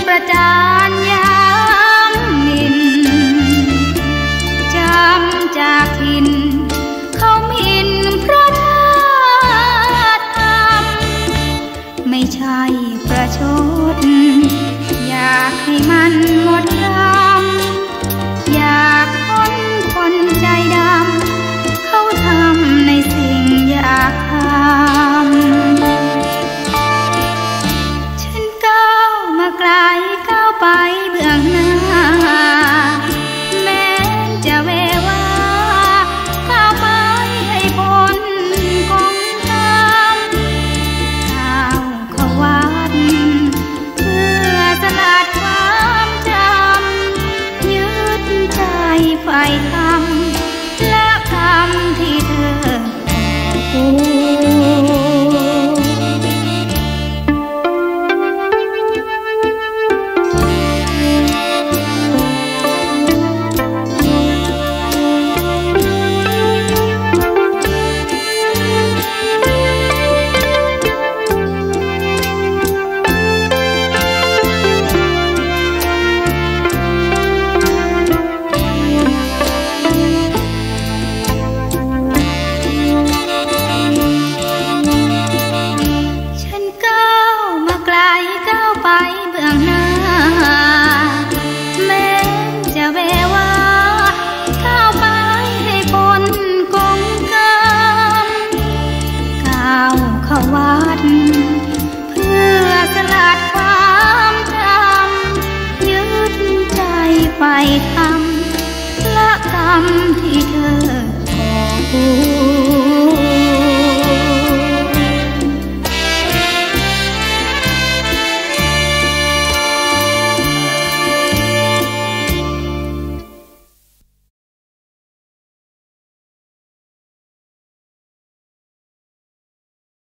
ประจานย้ำหมิ่นจำจากถิ่นเขาหมิ่นพระธาตุธรรมไม่ใช่ประชดอยากให้มันหมดรำอยากพ้นคนใจดำเขาทำในสิ่งอยากทำฉันก้าวมาไกลก้าวไปเบื้องหน้าแม้จะเววาก้าวไปให้พ้นกองทำก้าวเข้าวัดเพื่อสลัดความจำยึดใจไฟธรรมและคำที่เธอพูไปทำละกรรมที่เธอก่อ